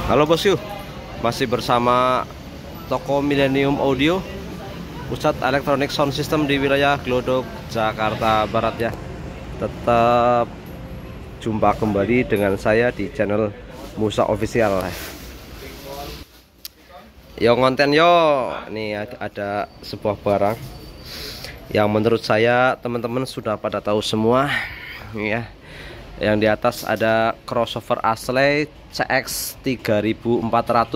Halo bosku, masih bersama toko Millennium Audio, pusat elektronik sound system di wilayah Glodok, Jakarta Barat ya. Tetap jumpa kembali dengan saya di channel Musa Official. Yo konten yo, nih ada sebuah barang yang menurut saya teman-teman sudah pada tahu semua ya. Yang di atas ada crossover Ashley CX 3400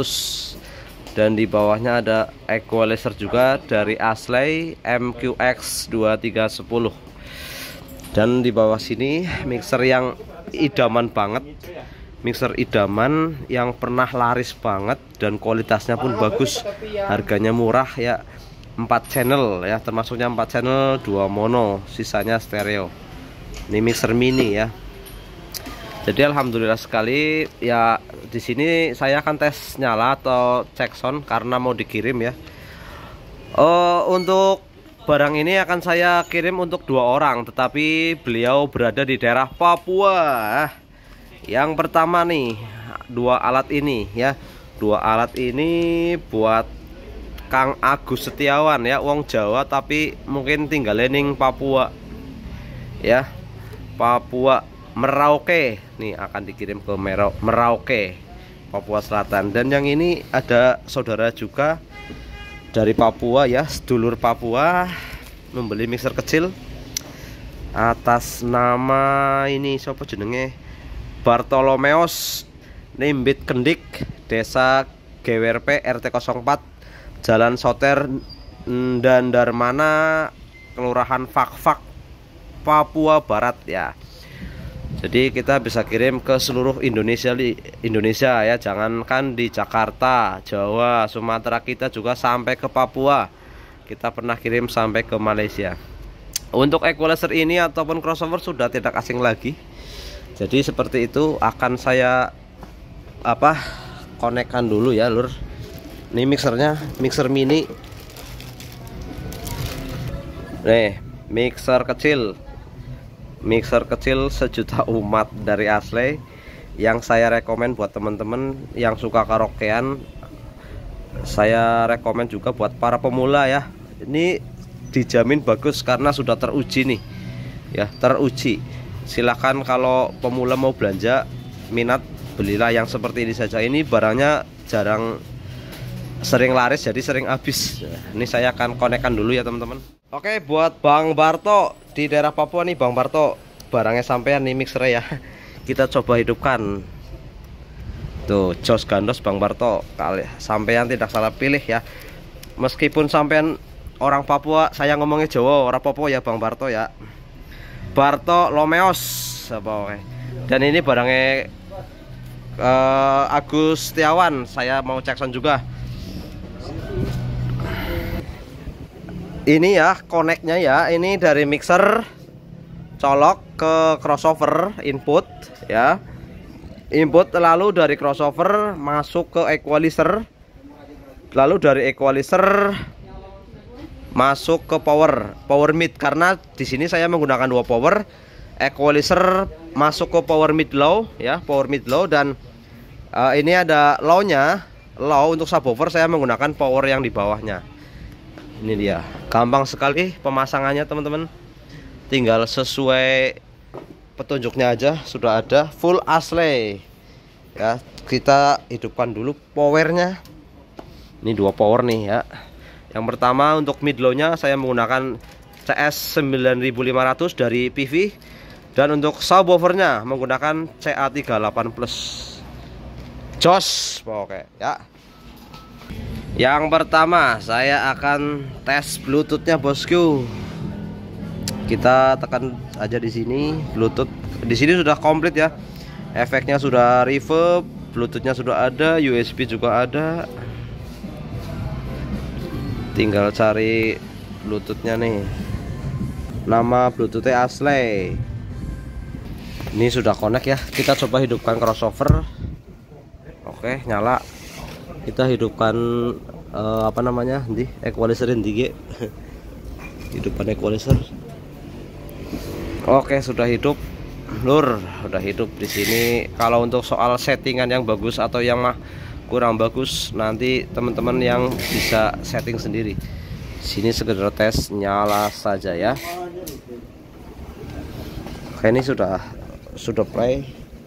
dan di bawahnya ada equalizer juga dari Ashley MQX 2310. Dan di bawah sini mixer yang idaman banget, mixer idaman yang pernah laris banget dan kualitasnya pun bagus, harganya murah ya. 4 channel ya, termasuknya 4 channel 2 mono, sisanya stereo. Ini mixer mini ya. Jadi alhamdulillah sekali ya, di sini saya akan tes nyala atau cek sound karena mau dikirim ya. Untuk barang ini akan saya kirim untuk 2 orang, tetapi beliau berada di daerah Papua. Yang pertama nih, 2 alat ini ya. 2 alat ini buat Kang Agus Setiawan ya, wong Jawa tapi mungkin tinggal ning Papua ya. Papua Merauke nih, akan dikirim ke Merauke, Papua Selatan. Dan yang ini ada saudara juga dari Papua ya, sedulur Papua, membeli mixer kecil atas nama ini siapa jenenge, Bartolomeos Nimbit Kendik, Desa GWRP RT 04, Jalan Soter dan Darmana, Kelurahan Fakfak, Papua Barat ya. Jadi kita bisa kirim ke seluruh Indonesia ya, jangankan di Jakarta, Jawa, Sumatera, kita juga sampai ke Papua. Kita pernah kirim sampai ke Malaysia. Untuk equalizer ini ataupun crossover sudah tidak asing lagi. Jadi seperti itu, akan saya konekkan dulu ya lur. Ini mixernya, mixer mini. Nih, mixer kecil sejuta umat dari Ashley, yang saya rekomen buat teman-teman yang suka karaokean. Saya rekomen juga buat para pemula ya. Ini dijamin bagus karena sudah teruji nih ya, teruji. Silahkan kalau pemula mau belanja minat, belilah yang seperti ini saja. Ini barangnya sering laris, jadi sering habis. Ini saya akan konekkan dulu ya teman-teman. Oke, buat Bang Barto di daerah Papua nih, Bang Barto, barangnya sampean nih mixernya ya. Kita coba hidupkan. Tuh, jos gandos Bang Barto, kali sampean tidak salah pilih ya. Meskipun sampean orang Papua, saya ngomongnya Jawa, orang Papua ya Bang Barto ya. Barto Lomeos apa. Dan ini barangnya Agus Setiawan. Saya mau cek sound juga. Ini ya koneknya ya, ini dari mixer colok ke crossover input ya, input, lalu dari crossover masuk ke equalizer, lalu dari equalizer masuk ke power mid. Karena di sini saya menggunakan 2 power, equalizer masuk ke power mid low ya, power mid low, dan ini ada low untuk subwoofer saya menggunakan power yang di bawahnya. Ini dia, gampang sekali pemasangannya teman-teman, tinggal sesuai petunjuknya aja, sudah ada full Ashley ya. Kita hidupkan dulu powernya. Ini 2 power nih ya. Yang pertama untuk mid low nya saya menggunakan CS 9500 dari PV, dan untuk subwoofernya menggunakan CA38 plus. Jos oke ya. Yang pertama saya akan tes Bluetoothnya bosku. Kita tekan aja di sini Bluetooth. Di sini sudah komplit ya. Efeknya sudah reverb, Bluetoothnya sudah ada, USB juga ada. Tinggal cari Bluetoothnya nih. Nama Bluetoothnya Ashley. Ini sudah connect ya. Kita coba hidupkan crossover. Oke, nyala. Kita hidupkan equalizer ini. Hidupkan equalizer. Oke, sudah hidup. Lur, udah hidup di sini. Kalau untuk soal settingan yang bagus atau yang kurang bagus, nanti teman-teman yang bisa setting sendiri. Sini sekedar tes nyala saja ya. Oke, ini sudah play.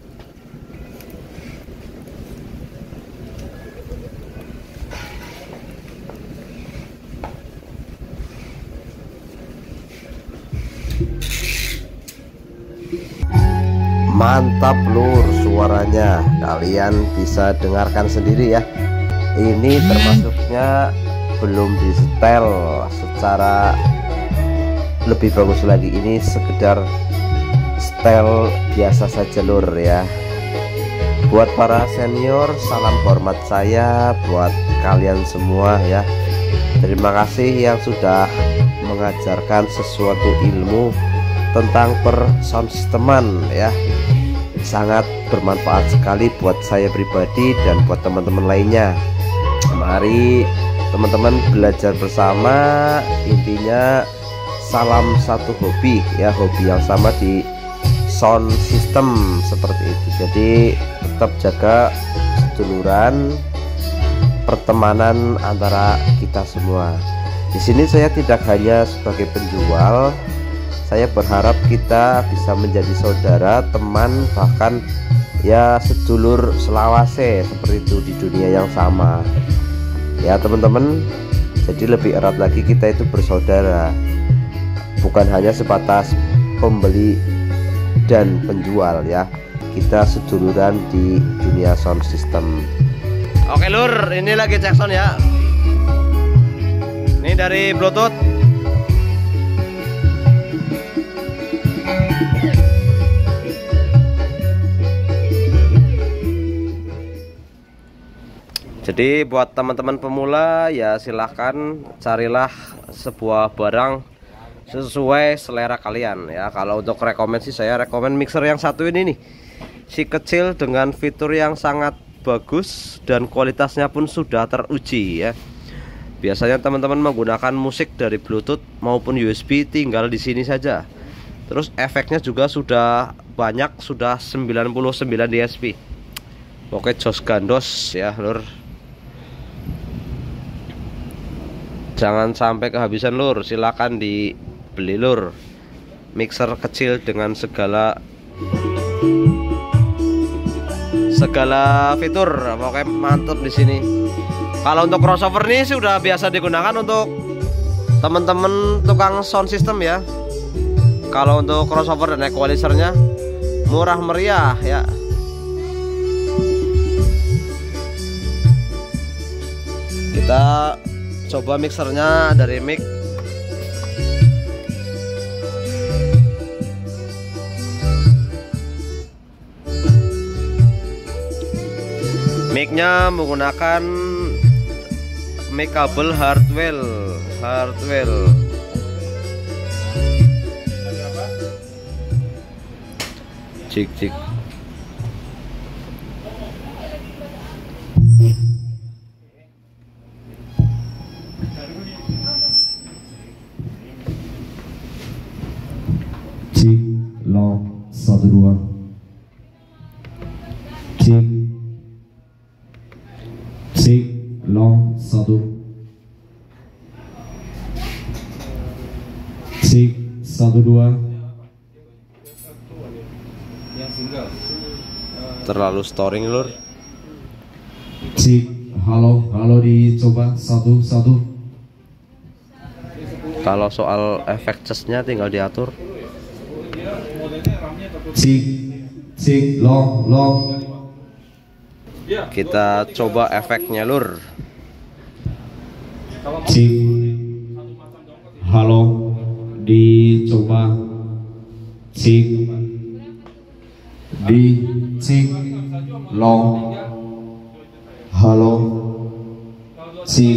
Mantap lur, suaranya kalian bisa dengarkan sendiri ya. Ini termasuknya belum di setel secara lebih bagus lagi. Ini sekedar setel biasa saja lur ya. Buat para senior, salam hormat saya buat kalian semua ya. Terima kasih yang sudah mengajarkan sesuatu ilmu tentang per-sound systeman ya. Sangat bermanfaat sekali buat saya pribadi dan buat teman-teman lainnya. Mari teman-teman belajar bersama. Intinya salam satu hobi ya, hobi yang sama di sound system seperti itu. Jadi tetap jaga seduluran, pertemanan antara kita semua. Di sini saya tidak hanya sebagai penjual, saya berharap kita bisa menjadi saudara, teman, bahkan ya sedulur selawase seperti itu di dunia yang sama. Ya teman-teman, jadi lebih erat lagi kita itu bersaudara, bukan hanya sebatas pembeli dan penjual ya. Kita seduluran di dunia sound system. Oke lur, ini lagi cek sound ya. Ini dari Bluetooth. Jadi buat teman-teman pemula ya silahkan carilah sebuah barang sesuai selera kalian ya. Kalau untuk rekomend sih saya rekomend mixer yang satu ini nih, si kecil dengan fitur yang sangat bagus dan kualitasnya pun sudah teruji ya. Biasanya teman-teman menggunakan musik dari Bluetooth maupun USB tinggal di sini saja. Terus efeknya juga sudah banyak, sudah 99 dSP. Oke, jos gandos ya lur. Jangan sampai kehabisan lur, silakan dibeli lur. Mixer kecil dengan segala fitur, pokoknya mantap di sini. Kalau untuk crossover nih sudah biasa digunakan untuk teman-teman tukang sound system ya. Kalau untuk crossover dan equalizernya murah meriah ya. Kita coba mixernya dari mic. Mic-nya menggunakan mic kabel Hartwell. Cik. Cik long 1 2. Cik long 1. Cik 1 2. Terlalu storing lur. Cik halo dicoba 1 1. Kalau soal efek chestnya tinggal diatur. Cik long. Kita coba efeknya lur. Cik halo dicoba. Cik long halo cik.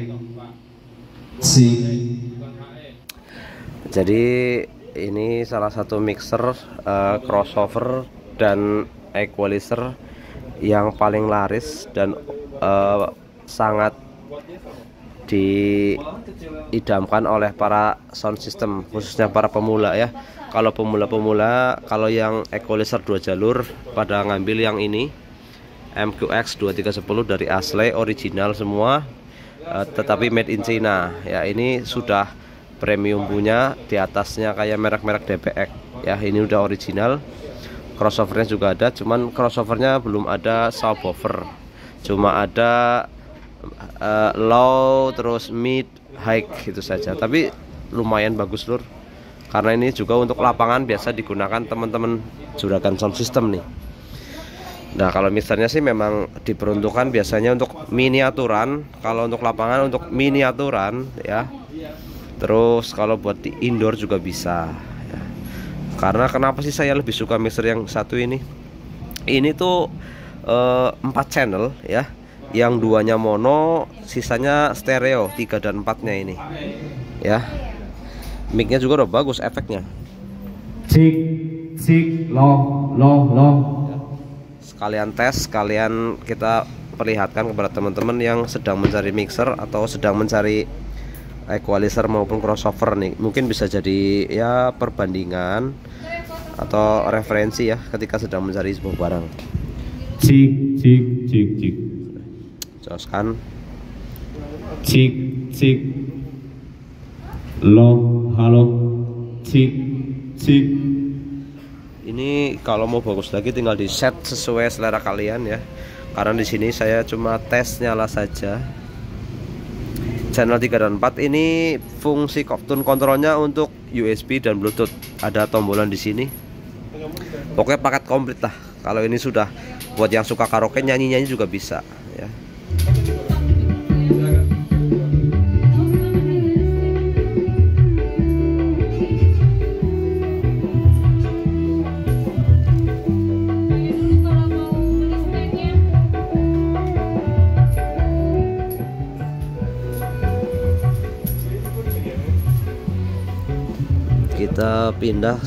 Jadi ini salah satu mixer crossover dan equalizer yang paling laris dan sangat diidamkan oleh para sound system, khususnya para pemula ya. Kalau pemula-pemula, kalau yang equalizer 2 jalur pada ngambil yang ini MQX 2310 dari Asle, original semua, tetapi made in China ya. Ini sudah premium punya, di atasnya kayak merek-merek DPX ya. Ini udah original. Crossovernya juga ada, cuman crossovernya belum ada subwoofer, cuma ada low, terus mid, high gitu saja. Tapi lumayan bagus lur, karena ini juga untuk lapangan biasa digunakan teman-teman juragan sound system nih. Nah, kalau mixernya sih memang diperuntukkan biasanya untuk miniaturan. Kalau untuk lapangan untuk miniaturan ya. Terus kalau buat di indoor juga bisa ya. Karena kenapa sih saya lebih suka mixer yang satu ini? Ini tuh 4 channel ya. Yang 2-nya mono, sisanya stereo 3 dan 4-nya ini ya. Mic-nya juga udah bagus efeknya. Cik, long. Sekalian tes, sekalian kita perlihatkan kepada teman-teman yang sedang mencari mixer atau sedang mencari equalizer maupun crossover nih. Mungkin bisa jadi ya perbandingan atau referensi ya ketika sedang mencari sebuah barang. Cik. Jelaskan. Cik. Long, halo. Cik. Ini kalau mau bagus lagi tinggal di set sesuai selera kalian ya. Karena di sini saya cuma tes nyala saja. Channel 3 dan 4 ini fungsi tune kontrolnya untuk USB dan Bluetooth. Ada tombolan di sini. Pokoknya paket komplit lah. Kalau ini sudah buat yang suka karaoke, nyanyi-nyanyi juga bisa ya. Kita pindah.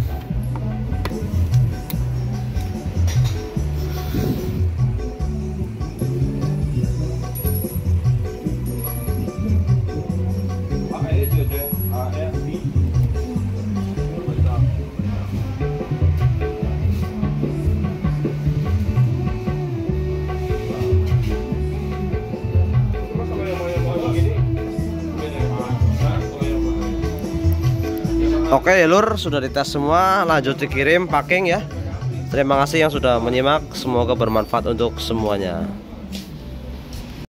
Oke ya lur, sudah dites semua, lanjut dikirim packing ya. Terima kasih yang sudah menyimak, semoga bermanfaat untuk semuanya.